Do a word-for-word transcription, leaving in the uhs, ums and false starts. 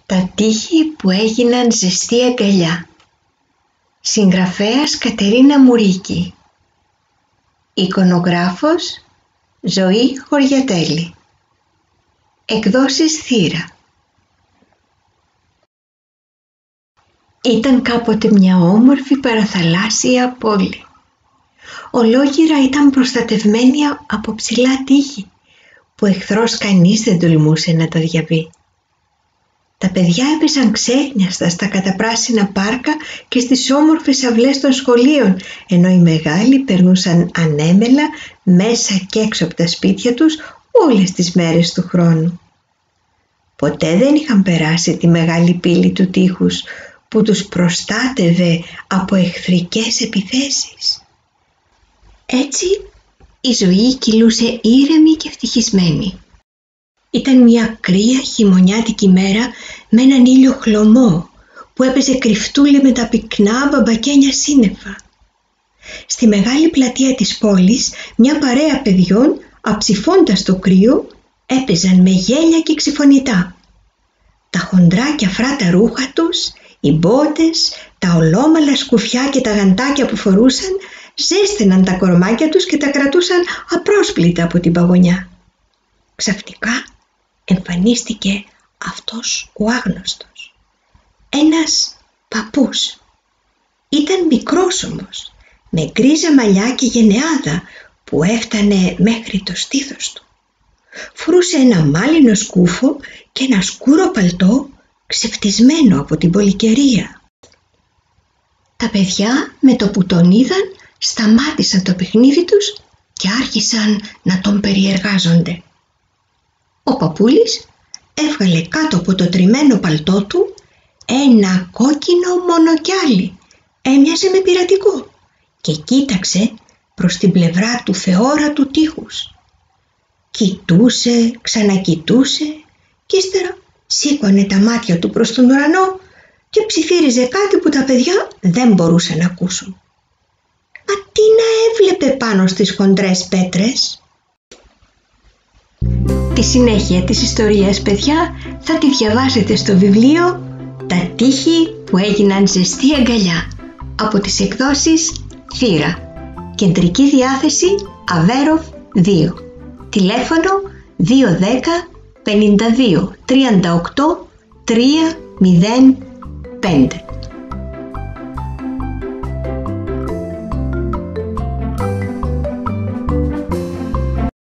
Τα τείχη που έγιναν ζεστή αγκαλιά. Συγγραφέας Κατερίνα Μουρίκη. Εικονογράφος Ζωή Χωριατέλη. Εκδόσεις Θύρα. Ήταν κάποτε μια όμορφη παραθαλάσσια πόλη. Ολόγυρα ήταν προστατευμένη από ψηλά τείχη που εχθρός κανείς δεν τολμούσε να τα διαβεί. Τα παιδιά έπαιζαν ξένιαστα στα καταπράσινα πάρκα και στις όμορφες αυλές των σχολείων, ενώ οι μεγάλοι περνούσαν ανέμελα μέσα και έξω από τα σπίτια τους όλες τις μέρες του χρόνου. Ποτέ δεν είχαν περάσει τη μεγάλη πύλη του τείχους που τους προστάτευε από εχθρικές επιθέσεις. Έτσι η ζωή κυλούσε ήρεμη και ευτυχισμένη. Ήταν μια κρύα χειμωνιάτικη μέρα με έναν ήλιο χλωμό που έπαιζε κρυφτούλη με τα πυκνά μπαμπακένια σύννεφα. Στη μεγάλη πλατεία της πόλης μια παρέα παιδιών, αψηφώντας το κρύο, έπαιζαν με γέλια και ξυφωνητά. Τα χοντρά και αφρά τα ρούχα τους, οι μπότες, τα ολόμαλα σκουφιά και τα γαντάκια που φορούσαν ζέστηναν τα κορμάκια τους και τα κρατούσαν απρόσπλητα από την παγωνιά. Ξαφνικά εμφανίστηκε αυτός ο άγνωστος. Ένας παππούς. Ήταν μικρός όμως, με γκρίζα μαλλιά και γενεάδα που έφτανε μέχρι το στήθος του. Φορούσε ένα μάλινο σκούφο και ένα σκούρο παλτό ξεφτισμένο από την πολυκαιρία. Τα παιδιά με το που τον είδαν σταμάτησαν το παιχνίδι τους και άρχισαν να τον περιεργάζονται. Ο παππούλης έβγαλε κάτω από το τριμμένο παλτό του ένα κόκκινο μονοκιάλι, έμοιαζε με πειρατικό, και κοίταξε προς την πλευρά του θεόρατου τείχους. Κοιτούσε, ξανακοιτούσε και ύστερα σήκωνε τα μάτια του προς τον ουρανό και ψιθύριζε κάτι που τα παιδιά δεν μπορούσαν να ακούσουν. Μα τι να έβλεπε πάνω στις χοντρές πέτρες? Τη συνέχεια της ιστορίας, παιδιά, θα τη διαβάσετε στο βιβλίο «Τα τείχη που έγιναν ζεστή αγκαλιά» από τις εκδόσεις Θύρα. Κεντρική διάθεση Αβέροφ δύο. Τηλέφωνο δύο ένα μηδέν πενήντα δύο τριάντα οκτώ τρία μηδέν πέντε.